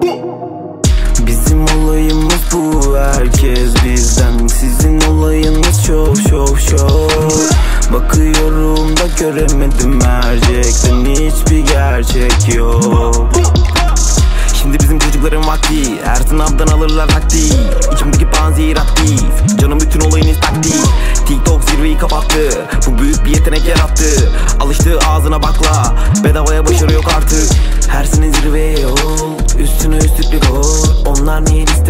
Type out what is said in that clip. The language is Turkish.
Bizim olayımız bu, herkes bizden. Sizin olayınız şov şov şov. Bakıyorum da göremedim gerçekten hiçbir gerçek yok. Şimdi bizim çocukların vakti, her sınavdan alırlar taktiği. İçimdeki panzehir aktif, canım bütün olayınız taktik. TikTok zirveyi kapattı, bu büyük bir yetenek yarattı. Alıştığı ağzına bakla, bedavaya başarı yok artık. Her sene zirveye yol, üstüne üstlük bir gol. Onlar niye